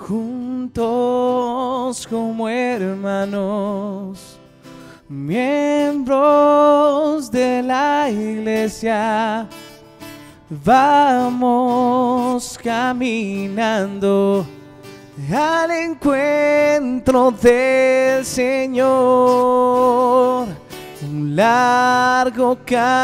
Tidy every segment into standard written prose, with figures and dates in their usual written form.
juntos como hermanos, miembros de la iglesia, vamos caminando al encuentro del Señor. Un largo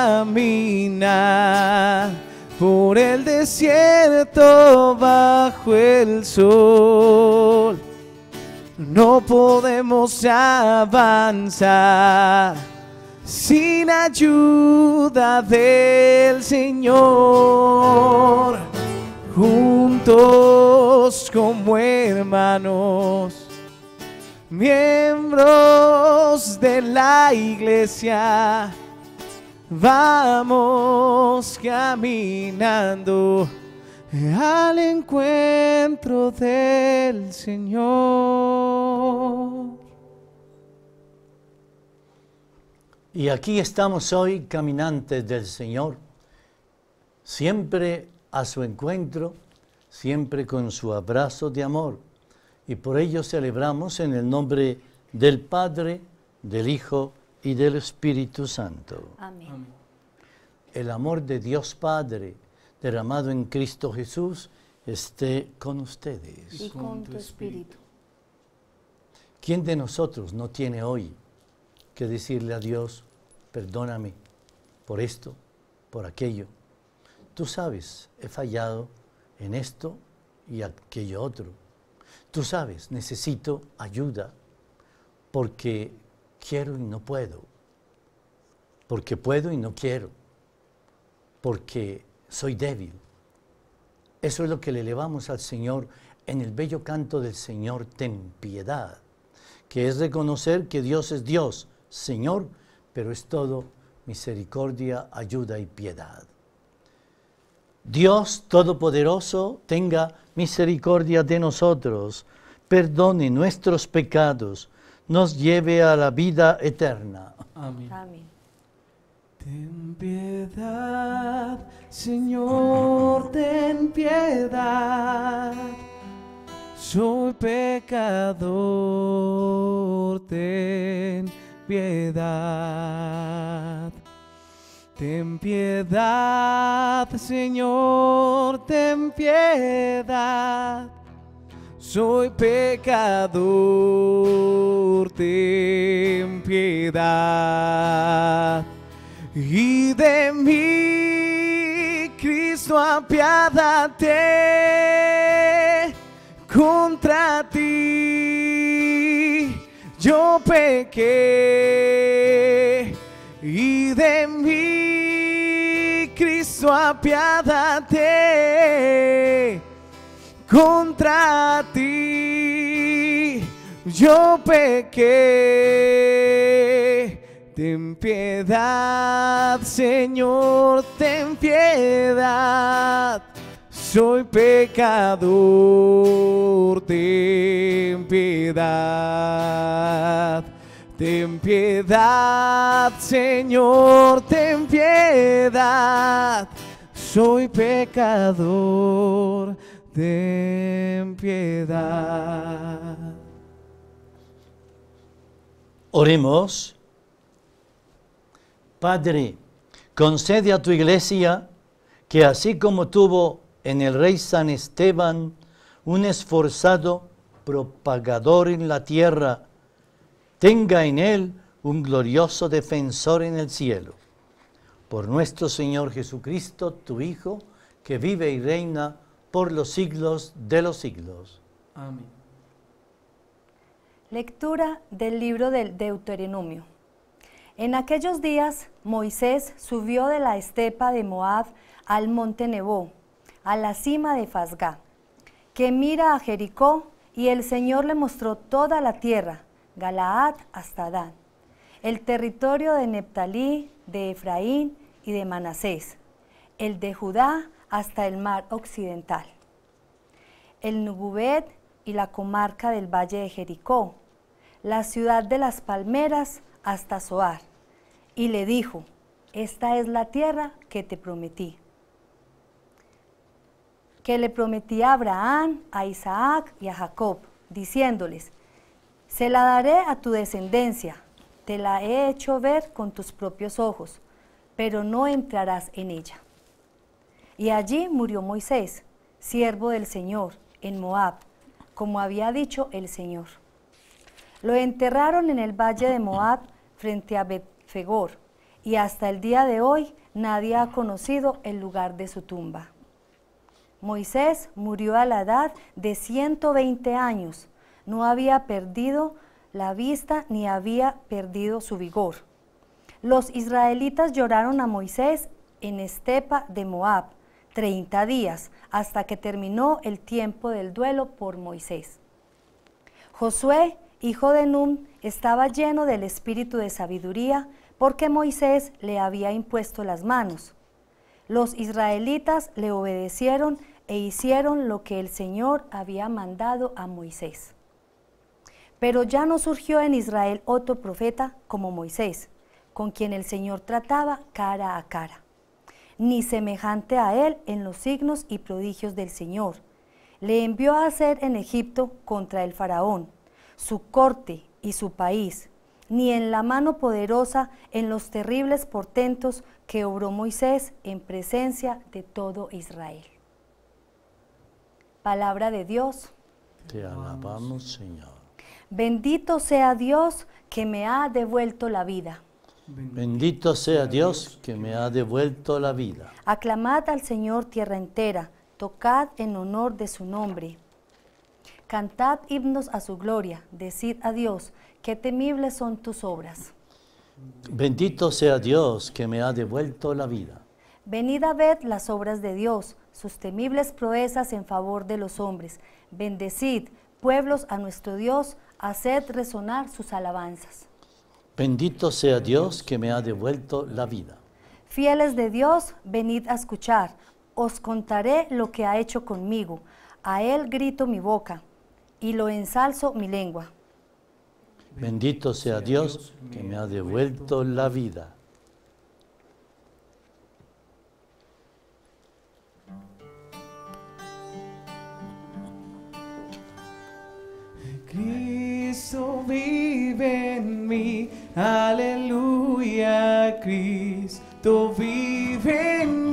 caminar por el desierto bajo el sol. No podemos avanzar sin ayuda del Señor. Juntos como hermanos, miembros de la iglesia, vamos caminando al encuentro del Señor. Y aquí estamos hoy, caminantes del Señor, siempre a su encuentro, siempre con su abrazo de amor. Y por ello celebramos en el nombre del Padre, del Hijo y del Espíritu Santo. Amén. El amor de Dios Padre, derramado en Cristo Jesús, esté con ustedes. Y con tu espíritu. ¿Quién de nosotros no tiene hoy que decirle a Dios, perdóname por esto, por aquello? Tú sabes, he fallado en esto y aquello otro. Tú sabes, necesito ayuda porque quiero y no puedo, porque puedo y no quiero, porque soy débil. Eso es lo que le elevamos al Señor en el bello canto del Señor, ten piedad, que es reconocer que Dios es Dios, Señor, pero es todo misericordia, ayuda y piedad. Dios Todopoderoso tenga misericordia de nosotros, perdone nuestros pecados, nos lleve a la vida eterna. Amén. Amén. Ten piedad, Señor, ten piedad. Soy pecador, ten piedad. Ten piedad, Señor, ten piedad. Soy pecador, ten piedad. Y de mí, Cristo, apiádate. Contra ti yo pequé. Y de mí, Cristo, apiádate. Contra ti yo pequé. Ten piedad, Señor, ten piedad. Soy pecador, ten piedad. Ten piedad, Señor, ten piedad. Soy pecador, ten piedad. Oremos. Padre, concede a tu iglesia que así como tuvo en el rey San Esteban un esforzado propagador en la tierra, tenga en él un glorioso defensor en el cielo. Por nuestro Señor Jesucristo, tu Hijo, que vive y reina por los siglos de los siglos. Amén. Lectura del libro del Deuteronomio. En aquellos días Moisés subió de la estepa de Moab al monte Nebo, a la cima de Fasgá, que mira a Jericó, y el Señor le mostró toda la tierra, Galaad hasta Dan, el territorio de Neftalí, de Efraín y de Manasés, el de Judá hasta el mar occidental, el Nugubet y la comarca del valle de Jericó, la ciudad de las palmeras hasta Zoar, y le dijo, esta es la tierra que te prometí, que le prometí a Abraham, a Isaac y a Jacob, diciéndoles, se la daré a tu descendencia, te la he hecho ver con tus propios ojos, pero no entrarás en ella. Y allí murió Moisés, siervo del Señor, en Moab, como había dicho el Señor. Lo enterraron en el valle de Moab, frente a Bet-fegor, y hasta el día de hoy nadie ha conocido el lugar de su tumba. Moisés murió a la edad de 120 años, no había perdido la vista ni había perdido su vigor. Los israelitas lloraron a Moisés en estepa de Moab 30 días, hasta que terminó el tiempo del duelo por Moisés. Josué, hijo de Nun, estaba lleno del espíritu de sabiduría, porque Moisés le había impuesto las manos. Los israelitas le obedecieron e hicieron lo que el Señor había mandado a Moisés. Pero ya no surgió en Israel otro profeta como Moisés, con quien el Señor trataba cara a cara, ni semejante a él en los signos y prodigios del Señor. Le envió a hacer en Egipto contra el faraón, su corte y su país, ni en la mano poderosa en los terribles portentos que obró Moisés en presencia de todo Israel. Palabra de Dios. Te alabamos, Señor. Bendito sea Dios que me ha devuelto la vida. Bendito sea Dios que me ha devuelto la vida. Aclamad al Señor tierra entera, tocad en honor de su nombre. Cantad himnos a su gloria, decid a Dios, qué temibles son tus obras. Bendito sea Dios que me ha devuelto la vida. Venid a ver las obras de Dios, sus temibles proezas en favor de los hombres. Bendecid, pueblos, a nuestro Dios, haced resonar sus alabanzas. Bendito sea Dios que me ha devuelto la vida. Fieles de Dios, venid a escuchar. Os contaré lo que ha hecho conmigo. A él grito mi boca y lo ensalzo mi lengua. Bendito sea Dios que me ha devuelto la vida. Cristo vive en mí, aleluya, Cristo vive en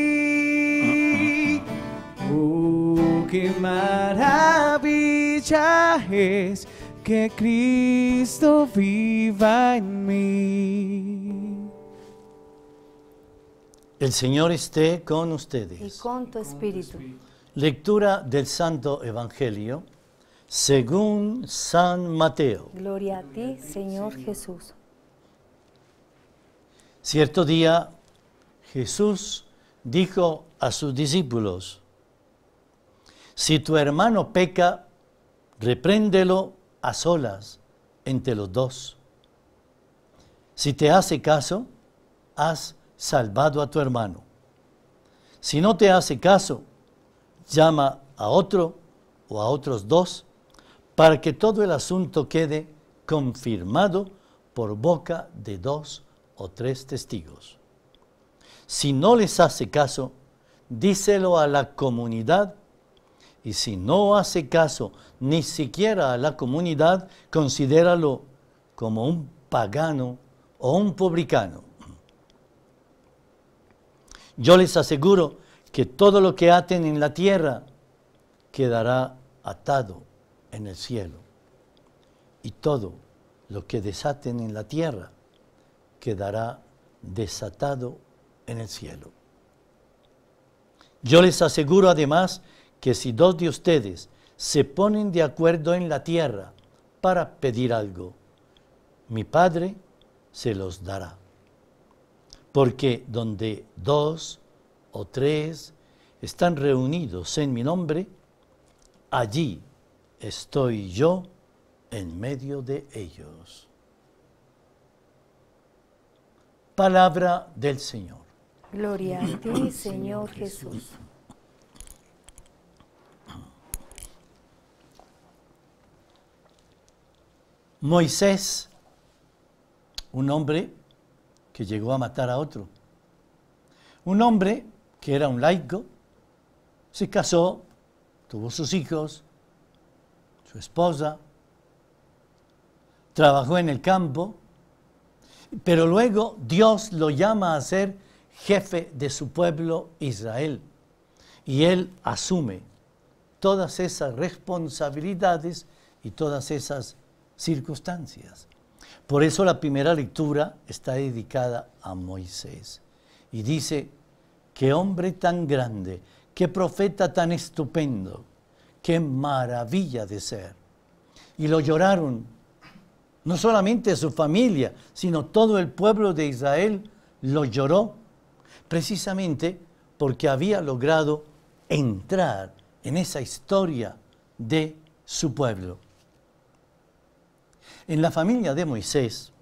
mí. Oh, qué maravilla es que Cristo viva en mí. El Señor esté con ustedes. Y con tu espíritu. Lectura del Santo Evangelio según San Mateo. Gloria a ti, Señor Jesús. Cierto día Jesús dijo a sus discípulos: si tu hermano peca, repréndelo a solas entre los dos. Si te hace caso, has salvado a tu hermano. Si no te hace caso, llama a otro o a otros dos, para que todo el asunto quede confirmado por boca de 2 o 3 testigos. Si no les hace caso, díselo a la comunidad, y si no hace caso ni siquiera a la comunidad, considéralo como un pagano o un publicano. Yo les aseguro que todo lo que aten en la tierra quedará atado en el cielo, y todo lo que desaten en la tierra quedará desatado en el cielo. Yo les aseguro además que si 2 de ustedes se ponen de acuerdo en la tierra para pedir algo, mi Padre se los dará. Porque donde 2 o 3 están reunidos en mi nombre, allí estoy yo en medio de ellos. Palabra del Señor. Gloria a ti, Señor Jesús. Moisés, un hombre que llegó a matar a otro. Un hombre que era un laico, se casó, tuvo sus hijos, su esposa, trabajó en el campo, pero luego Dios lo llama a ser jefe de su pueblo Israel. Y él asume todas esas responsabilidades y todas esas circunstancias. Por eso la primera lectura está dedicada a Moisés. Y dice, qué hombre tan grande, qué profeta tan estupendo, qué maravilla de ser. Y lo lloraron, no solamente su familia, sino todo el pueblo de Israel lo lloró, precisamente porque había logrado entrar en esa historia de su pueblo. En la familia de Moisés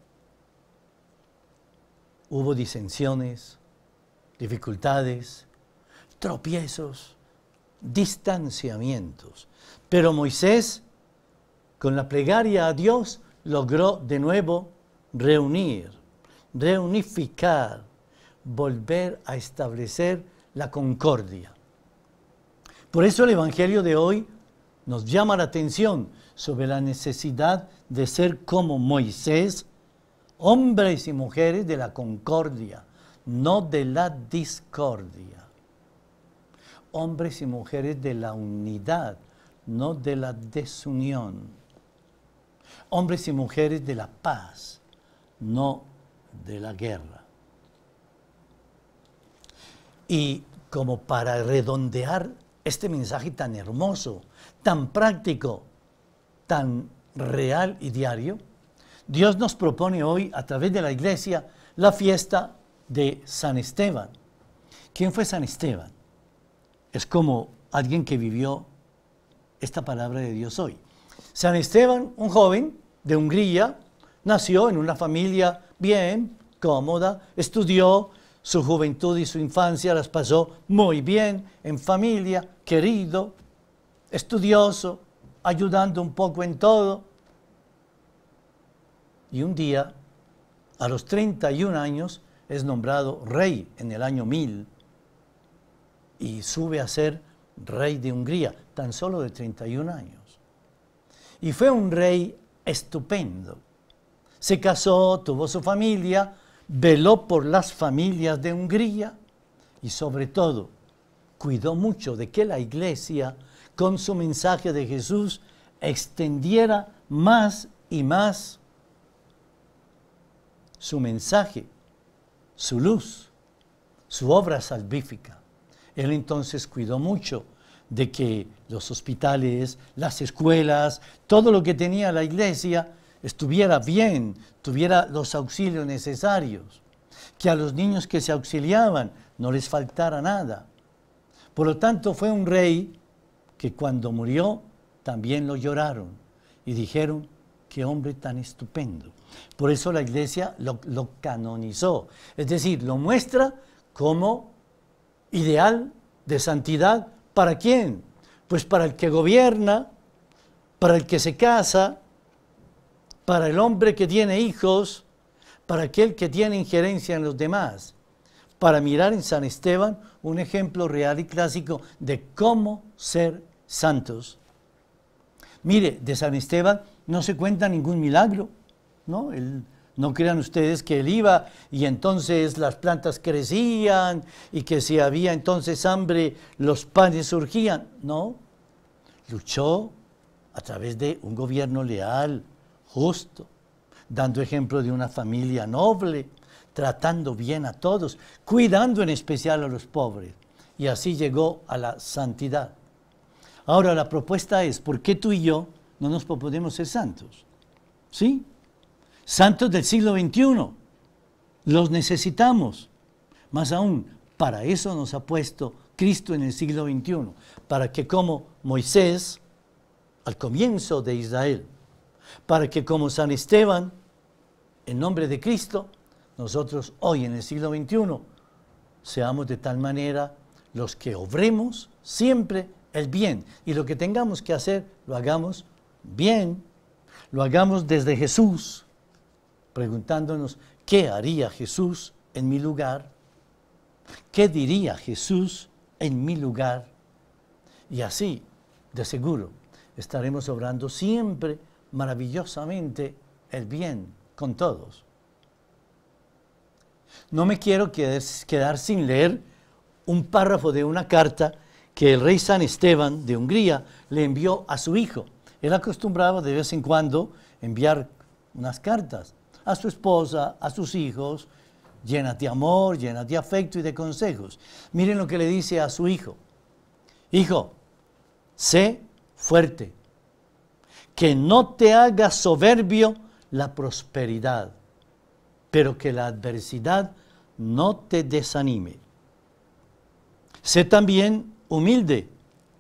hubo disensiones, dificultades, tropiezos, distanciamientos. Pero Moisés, con la plegaria a Dios, logró de nuevo reunificar, volver a establecer la concordia. Por eso el Evangelio de hoy nos llama la atención sobre la necesidad de ser como Moisés, hombres y mujeres de la concordia, no de la discordia. Hombres y mujeres de la unidad, no de la desunión. Hombres y mujeres de la paz, no de la guerra. Y como para redondear este mensaje tan hermoso, tan práctico, tan real y diario, Dios nos propone hoy, a través de la iglesia, la fiesta de San Esteban. ¿Quién fue San Esteban? Es como alguien que vivió esta palabra de Dios hoy. San Esteban, un joven de Hungría, nació en una familia bien, cómoda, estudió, su juventud y su infancia las pasó muy bien, en familia, querido, estudioso, ayudando un poco en todo. Y un día, a los 31 años, es nombrado rey en el año 1000 y sube a ser rey de Hungría, tan solo de 31 años. Y fue un rey estupendo. Se casó, tuvo su familia, veló por las familias de Hungría y sobre todo cuidó mucho de que la iglesia, con su mensaje de Jesús, extendiera más y más su mensaje, su luz, su obra salvífica. Él entonces cuidó mucho de que los hospitales, las escuelas, todo lo que tenía la iglesia estuviera bien, tuviera los auxilios necesarios, que a los niños que se auxiliaban no les faltara nada. Por lo tanto, fue un rey que cuando murió también lo lloraron y dijeron, qué hombre tan estupendo. Por eso la iglesia lo canonizó, es decir, lo muestra como ideal de santidad. ¿Para quién? Pues para el que gobierna, para el que se casa, para el hombre que tiene hijos, para aquel que tiene injerencia en los demás, para mirar en San Esteban un ejemplo real y clásico de cómo ser santos. Mire, de San Esteban no se cuenta ningún milagro, ¿no? No crean ustedes que él iba y entonces las plantas crecían y que si había entonces hambre los panes surgían. No, luchó a través de un gobierno leal, justo, dando ejemplo de una familia noble, tratando bien a todos, cuidando en especial a los pobres. Y así llegó a la santidad. Ahora la propuesta es, ¿por qué tú y yo no nos proponemos ser santos? ¿Sí? Santos del siglo XXI, los necesitamos. Más aún, para eso nos ha puesto Cristo en el siglo XXI, para que como Moisés, al comienzo de Israel, para que como San Esteban, en nombre de Cristo, nosotros hoy en el siglo XXI, seamos de tal manera los que obremos siempre el bien, y lo que tengamos que hacer, lo hagamos bien, lo hagamos desde Jesús, preguntándonos, ¿qué haría Jesús en mi lugar? ¿Qué diría Jesús en mi lugar? Y así, de seguro, estaremos obrando siempre maravillosamente el bien con todos. No me quiero quedar sin leer un párrafo de una carta que el rey San Esteban de Hungría le envió a su hijo. Él acostumbraba de vez en cuando enviar unas cartas a su esposa, a sus hijos, llenas de amor, llenas de afecto y de consejos. Miren lo que le dice a su hijo. Hijo, sé fuerte, que no te haga soberbio la prosperidad, pero que la adversidad no te desanime. Sé también humilde,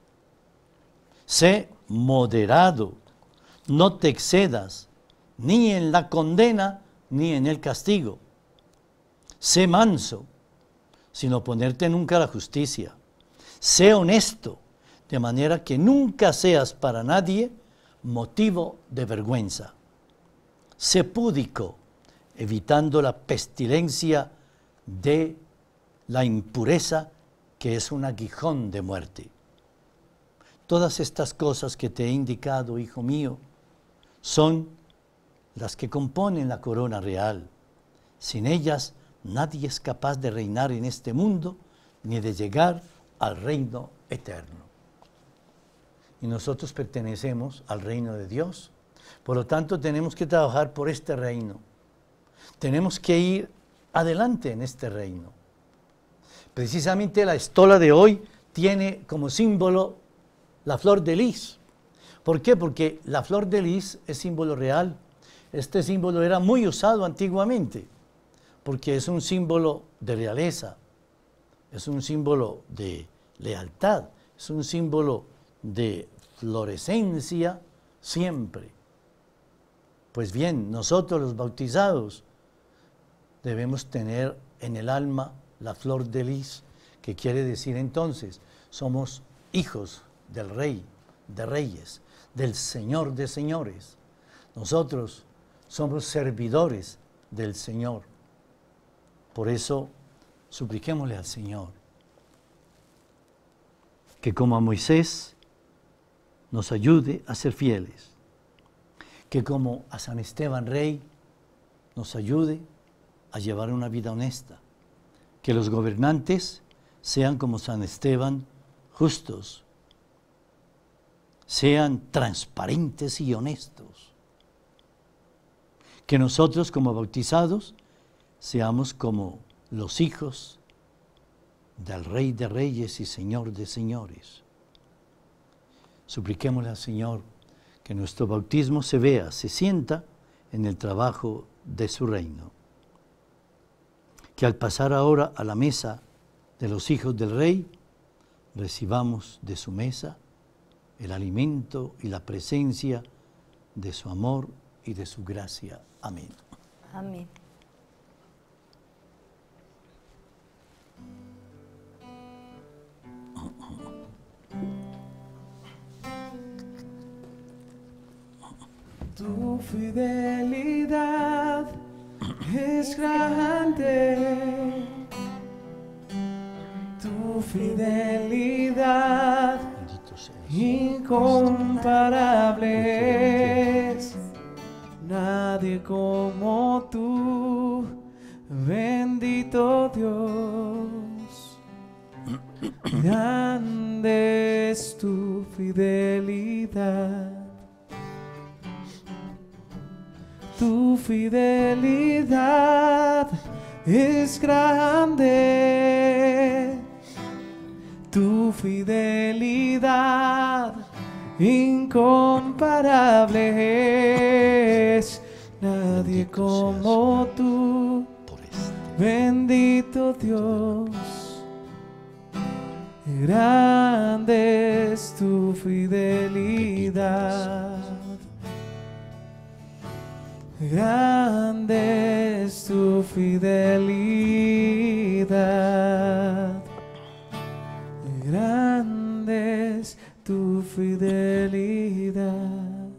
sé moderado, no te excedas ni en la condena ni en el castigo. Sé manso, sin oponerte nunca a la justicia. Sé honesto, de manera que nunca seas para nadie motivo de vergüenza. Sé púdico, evitando la pestilencia de la impureza, que es un aguijón de muerte. Todas estas cosas que te he indicado, hijo mío, son las que componen la corona real. Sin ellas, nadie es capaz de reinar en este mundo, ni de llegar al reino eterno. Y nosotros pertenecemos al reino de Dios. Por lo tanto, tenemos que trabajar por este reino. Tenemos que ir adelante en este reino. Precisamente la estola de hoy tiene como símbolo la flor de lis. ¿Por qué? Porque la flor de lis es símbolo real. Este símbolo era muy usado antiguamente, porque es un símbolo de realeza, es un símbolo de lealtad, es un símbolo de florescencia siempre. Pues bien, nosotros los bautizados debemos tener en el alma la flor de lis, que quiere decir entonces, somos hijos del Rey de Reyes, del Señor de Señores. Nosotros somos servidores del Señor. Por eso, supliquémosle al Señor que como a Moisés nos ayude a ser fieles, que como a San Esteban Rey nos ayude a llevar una vida honesta, que los gobernantes sean como San Esteban, justos, sean transparentes y honestos, que nosotros como bautizados seamos como los hijos del Rey de Reyes y Señor de Señores. Supliquémosle al Señor que nuestro bautismo se vea, se sienta en el trabajo de su reino. Que al pasar ahora a la mesa de los hijos del Rey, recibamos de su mesa el alimento y la presencia de su amor y de su gracia. Amén. Amén. Tu fidelidad es grande, tu fidelidad Bendito seas. incomparable es. Nadie como tú, bendito Dios. Grande es tu fidelidad. Tu fidelidad es grande, tu fidelidad incomparable es. Nadie como tú, bendito Dios. Grande es tu fidelidad. Grande es tu fidelidad, grande es tu fidelidad.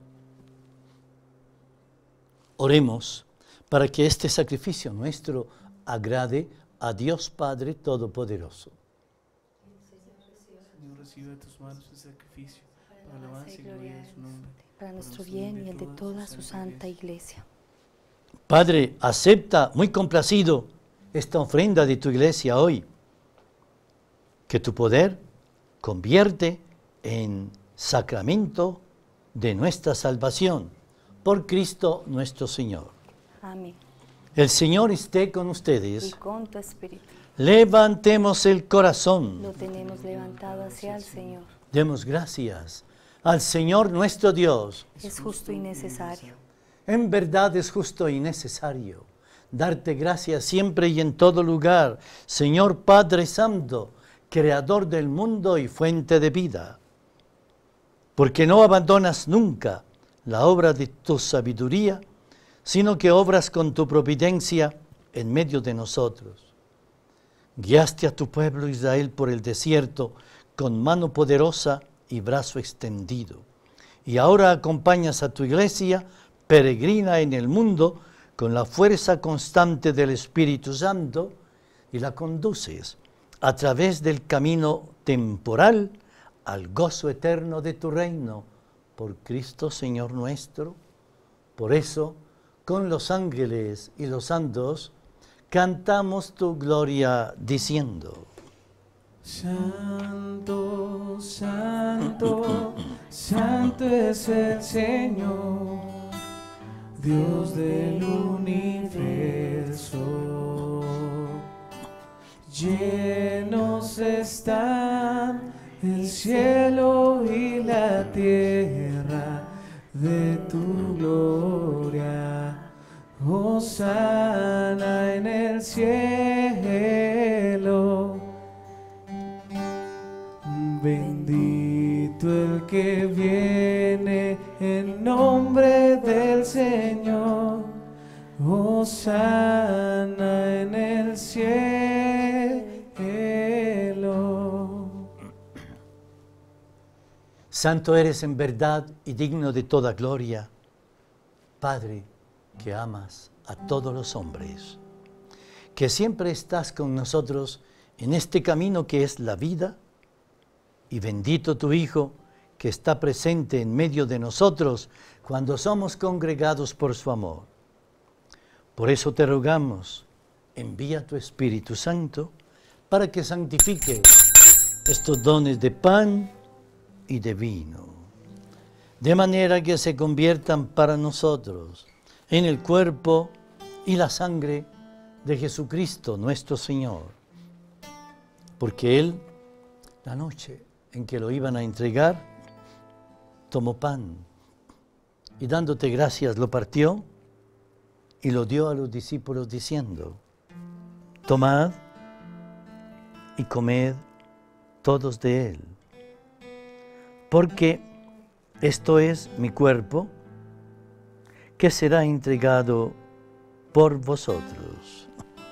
Oremos para que este sacrificio nuestro agrade a Dios Padre Todopoderoso. Señor, recibe de tus manos el sacrificio para alabanza y gloria de su nombre. Para nuestro bien y el de toda su santa iglesia. Padre, acepta muy complacido esta ofrenda de tu iglesia hoy, que tu poder convierte en sacramento de nuestra salvación, por Cristo nuestro Señor. Amén. El Señor esté con Y ustedes. con tu espíritu. Levantemos el corazón. Lo tenemos levantado hacia el Señor. Demos gracias al Señor nuestro Dios. Es justo y necesario. En verdad es justo y necesario darte gracias siempre y en todo lugar, Señor Padre Santo, Creador del mundo y fuente de vida, porque no abandonas nunca la obra de tu sabiduría, sino que obras con tu providencia en medio de nosotros. Guiaste a tu pueblo Israel por el desierto con mano poderosa y brazo extendido, y ahora acompañas a tu iglesia peregrina en el mundo con la fuerza constante del Espíritu Santo y la conduces a través del camino temporal al gozo eterno de tu reino, por Cristo Señor nuestro. Por eso, con los ángeles y los santos, cantamos tu gloria diciendo: Santo, santo, santo es el Señor, Dios del universo. Llenos están el cielo y la tierra de tu gloria. Hosana en el cielo. Bendito el que viene en nombre del Señor. Hosana en el cielo. Santo eres en verdad y digno de toda gloria, Padre, que amas a todos los hombres, que siempre estás con nosotros en este camino que es la vida, y bendito tu Hijo, que está presente en medio de nosotros cuando somos congregados por su amor. Por eso te rogamos, envía tu Espíritu Santo para que santifique estos dones de pan y de vino, de manera que se conviertan para nosotros en el cuerpo y la sangre de Jesucristo nuestro Señor. Porque Él, la noche en que lo iban a entregar, tomó pan y dándote gracias lo partió y lo dio a los discípulos diciendo: tomad y comed todos de él, porque esto es mi cuerpo, que será entregado por vosotros.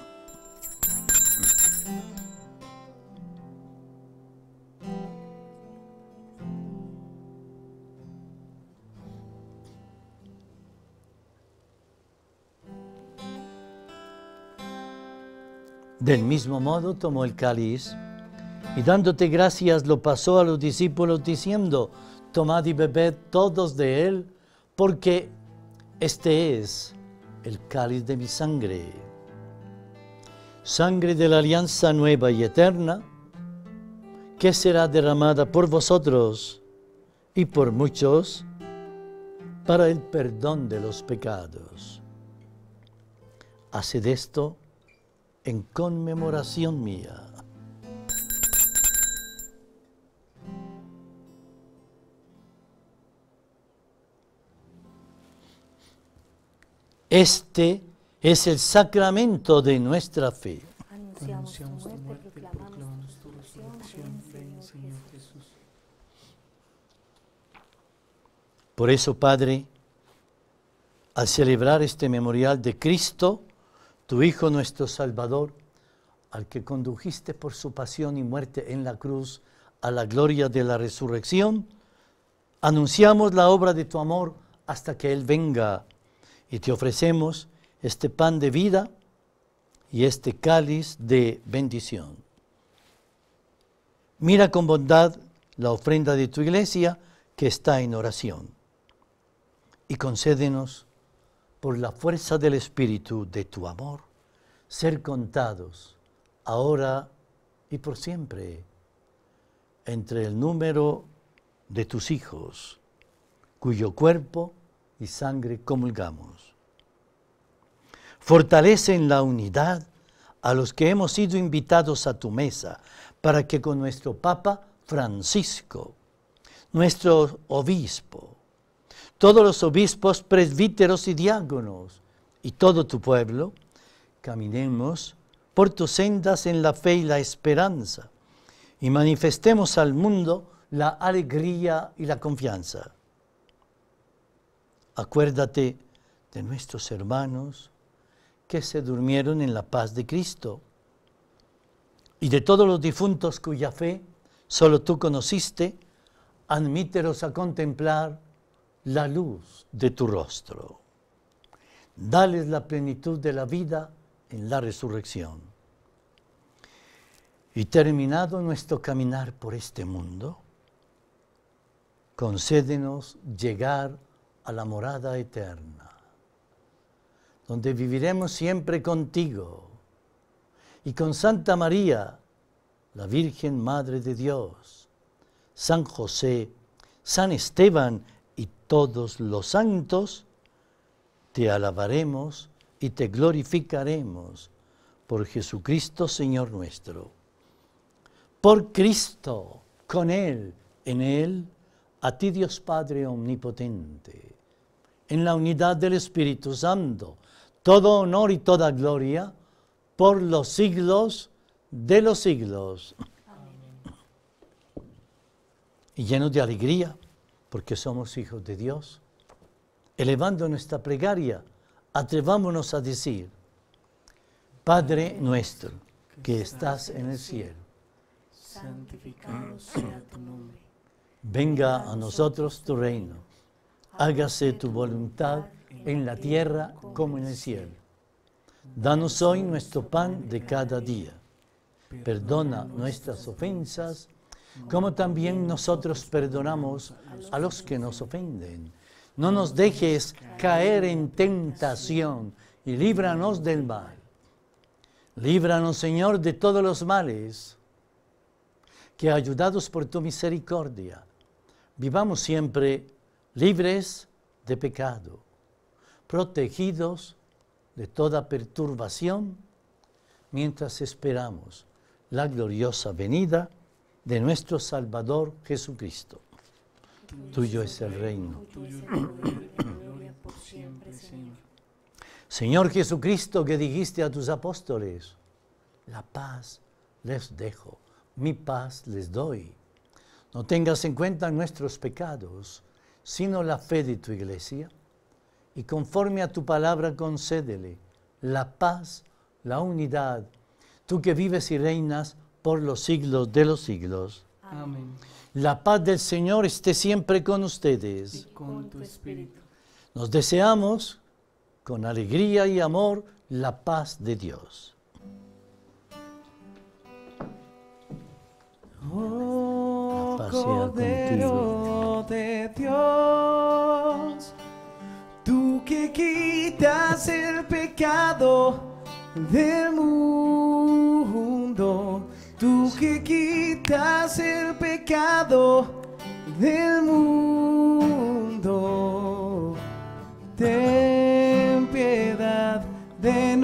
Del mismo modo tomó el cáliz y dándote gracias lo pasó a los discípulos diciendo: tomad y bebed todos de él, porque este es el cáliz de mi sangre, sangre de la alianza nueva y eterna, que será derramada por vosotros y por muchos para el perdón de los pecados. Haced esto en conmemoración mía. Este es el sacramento de nuestra fe. Anunciamos tu muerte, proclamamos proclamamos tu resurrección. Ven, Señor Jesús. Por eso, Padre, al celebrar este memorial de Cristo, tu Hijo nuestro Salvador, al que condujiste por su pasión y muerte en la cruz a la gloria de la resurrección, anunciamos la obra de tu amor hasta que Él venga, y te ofrecemos este pan de vida y este cáliz de bendición. Mira con bondad la ofrenda de tu iglesia que está en oración y concédenos, por la fuerza del Espíritu de tu amor, ser contados ahora y por siempre entre el número de tus hijos, cuyo cuerpo y sangre comulgamos. Fortalece en la unidad a los que hemos sido invitados a tu mesa, para que con nuestro Papa Francisco, nuestro obispo, todos los obispos, presbíteros y diáconos, y todo tu pueblo, caminemos por tus sendas en la fe y la esperanza, y manifestemos al mundo la alegría y la confianza. Acuérdate de nuestros hermanos que se durmieron en la paz de Cristo, y de todos los difuntos cuya fe solo tú conociste, admítelos a contemplar la luz de tu rostro. Dales la plenitud de la vida en la resurrección. Y terminado nuestro caminar por este mundo, concédenos llegar a la morada eterna, donde viviremos siempre contigo y con Santa María, la Virgen Madre de Dios, San José, San Esteban y todos los santos, te alabaremos y te glorificaremos por Jesucristo, Señor nuestro. Por Cristo, con Él, en Él, a ti Dios Padre Omnipotente, en la unidad del Espíritu Santo, todo honor y toda gloria, por los siglos de los siglos. Amén. Y llenos de alegría, porque somos hijos de Dios, elevando nuestra plegaria, atrevámonos a decir: Padre nuestro, que estás en el cielo, santificado sea tu nombre. Venga a nosotros tu reino, hágase tu voluntad en la tierra como en el cielo. Danos hoy nuestro pan de cada día. Perdona nuestras ofensas, como también nosotros perdonamos a los que nos ofenden. No nos dejes caer en tentación y líbranos del mal. Líbranos, Señor, de todos los males, que ayudados por tu misericordia, vivamos siempre libres de pecado, protegidos de toda perturbación, mientras esperamos la gloriosa venida de nuestro Salvador Jesucristo. Tuyo es el reino. Tuyo el poder y la gloria por siempre, Señor. Señor Jesucristo, que dijiste a tus apóstoles: la paz les dejo, mi paz les doy. No tengas en cuenta nuestros pecados, sino la fe de tu iglesia, y conforme a tu palabra concédele la paz, la unidad, tú que vives y reinas por los siglos de los siglos. Amén. La paz del Señor esté siempre con ustedes. Y con tu espíritu. Nos deseamos, con alegría y amor, la paz de Dios. Oh, La paz sea Cordero de Dios, tú que quitas el pecado del mundo, tú que quitas el pecado del mundo, ten piedad de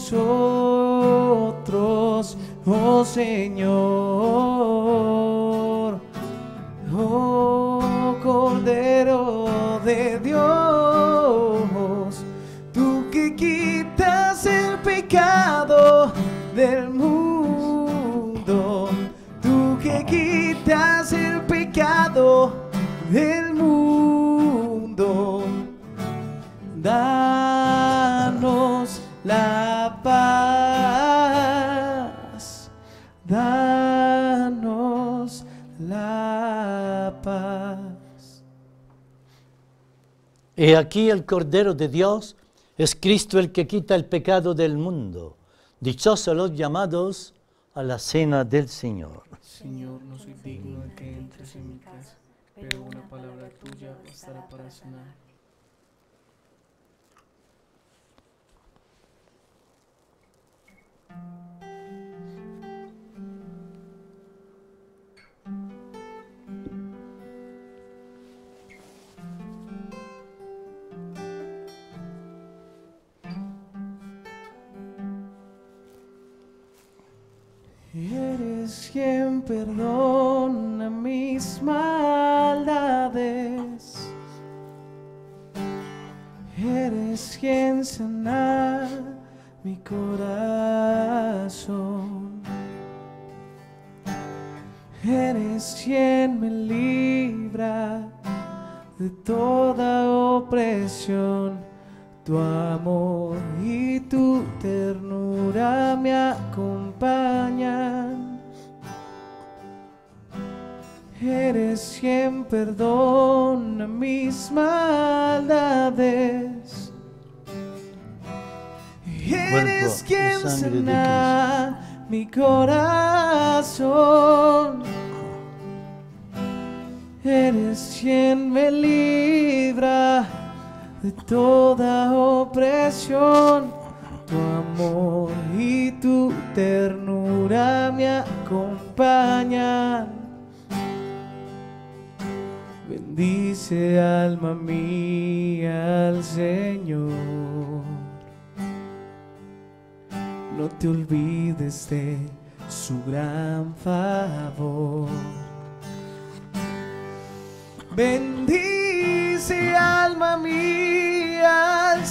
nosotros, oh Señor. Oh Cordero de Dios, tú que quitas el pecado del mundo, tú que quitas el pecado del mundo, danos la paz, danos la paz. He aquí el Cordero de Dios, es Cristo el que quita el pecado del mundo. Dichosos los llamados a la cena del Señor. Señor, no soy digno de que entres en mi casa, pero una palabra tuya bastará para sanar. Eres quien perdona mis maldades. Eres quien sana mi corazón. Eres quien me libra de toda opresión. Tu amor y tu ternura me acompañan. Eres quien perdona mis maldades. Eres quien sana mi corazón. Eres quien me libra de toda opresión. Tu amor y tu ternura me acompañan. Bendice, alma mía, al Señor. No te olvides de su gran favor. Bendice, alma mía, al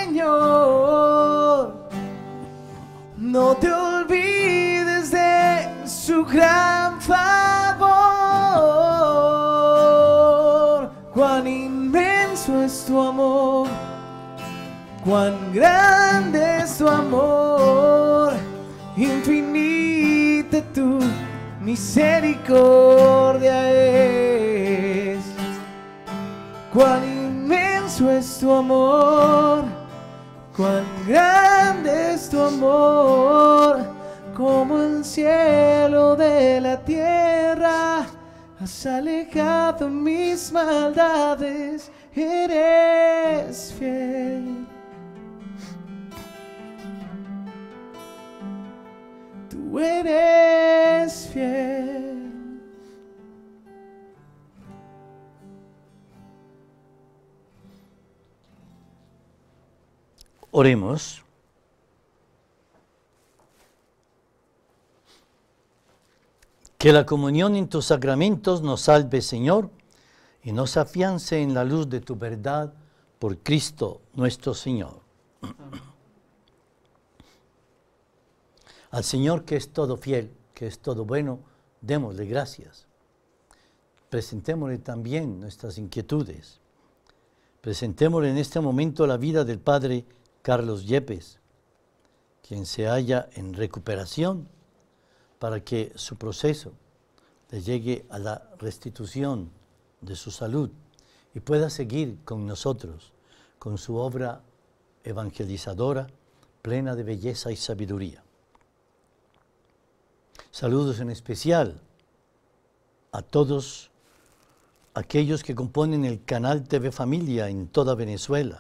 Señor. No te olvides de su gran favor. Cuán inmenso es tu amor, cuán grande es tu amor, infinita tu misericordia es. Cuán inmenso es tu amor, cuán grande es tu amor, como el cielo de la tierra. Has alejado mis maldades, eres fiel. Tú eres fiel. Oremos. Que la comunión en tus sacramentos nos salve, Señor, y nos afiance en la luz de tu verdad por Cristo nuestro Señor. Al Señor, que es todo fiel, que es todo bueno, démosle gracias. Presentémosle también nuestras inquietudes. Presentémosle en este momento la vida del Padre Carlos Yepes, quien se halla en recuperación, para que su proceso le llegue a la restitución de su salud y pueda seguir con nosotros, con su obra evangelizadora, plena de belleza y sabiduría. Saludos en especial a todos aquellos que componen el canal TV Familia en toda Venezuela.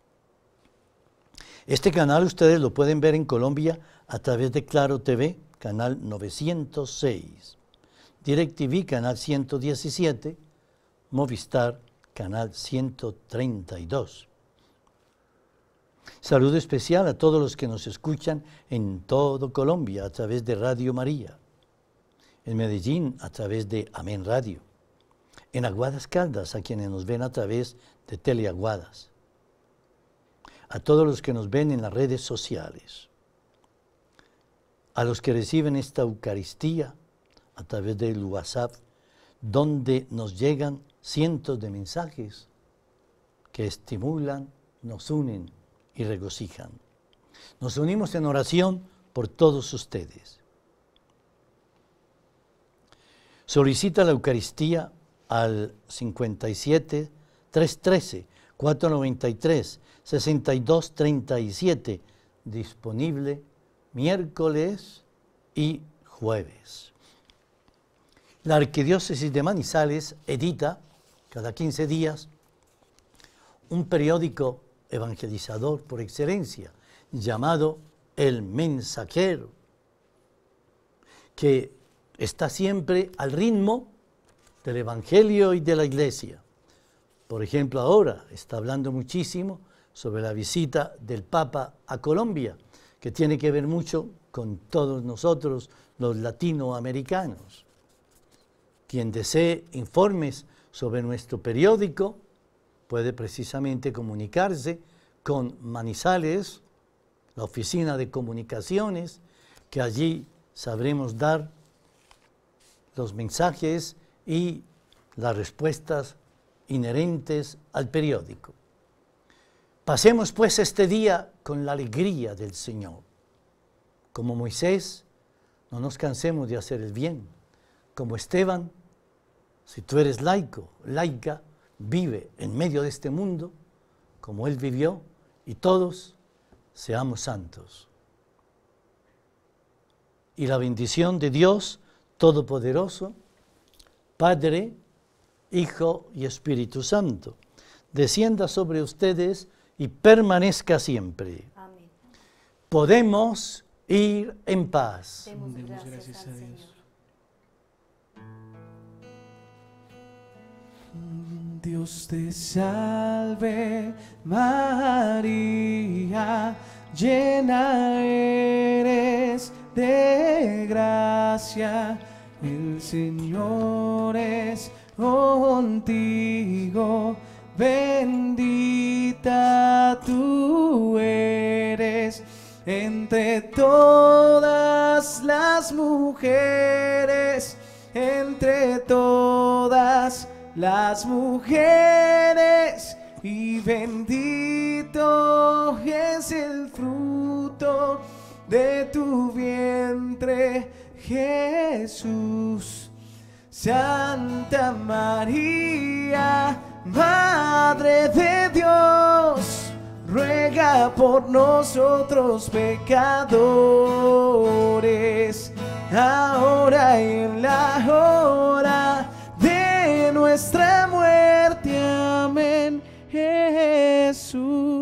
Este canal ustedes lo pueden ver en Colombia a través de Claro TV, canal 906, DirecTV, canal 117, Movistar, canal 132. Saludo especial a todos los que nos escuchan en todo Colombia a través de Radio María, en Medellín a través de Amén Radio, en Aguadas Caldas a quienes nos ven a través de Teleaguadas, a todos los que nos ven en las redes sociales, a los que reciben esta Eucaristía a través del WhatsApp, donde nos llegan cientos de mensajes que estimulan, nos unen y regocijan. Nos unimos en oración por todos ustedes. Solicita la Eucaristía al 57 313 493 6237, disponible miércoles y jueves. La Arquidiócesis de Manizales edita cada 15 días un periódico evangelizador por excelencia llamado El Mensajero, que está siempre al ritmo del Evangelio y de la Iglesia. Por ejemplo, ahora está hablando muchísimo sobre la visita del Papa a Colombia, que tiene que ver mucho con todos nosotros, los latinoamericanos. Quien desee informes sobre nuestro periódico puede precisamente comunicarse con Manizales, la oficina de comunicaciones, que allí sabremos dar los mensajes y las respuestas inherentes al periódico. Pasemos pues este día con la alegría del Señor. Como Moisés, no nos cansemos de hacer el bien. Como Esteban, si tú eres laico, laica, vive en medio de este mundo como él vivió, y todos seamos santos. Y la bendición de Dios Todopoderoso, Padre, Hijo y Espíritu Santo, descienda sobre ustedes y permanezca siempre. Amén. Podemos ir en paz. Demos Demos gracias al Señor. Dios te salve, María, llena eres de gracia, el Señor es contigo, bendita tú eres entre todas las mujeres, entre todas las mujeres, y bendito es el fruto de tu vientre, Jesús. Santa María, Madre de Dios, ruega por nosotros pecadores, ahora y en la hora de nuestra muerte. Amén, Jesús.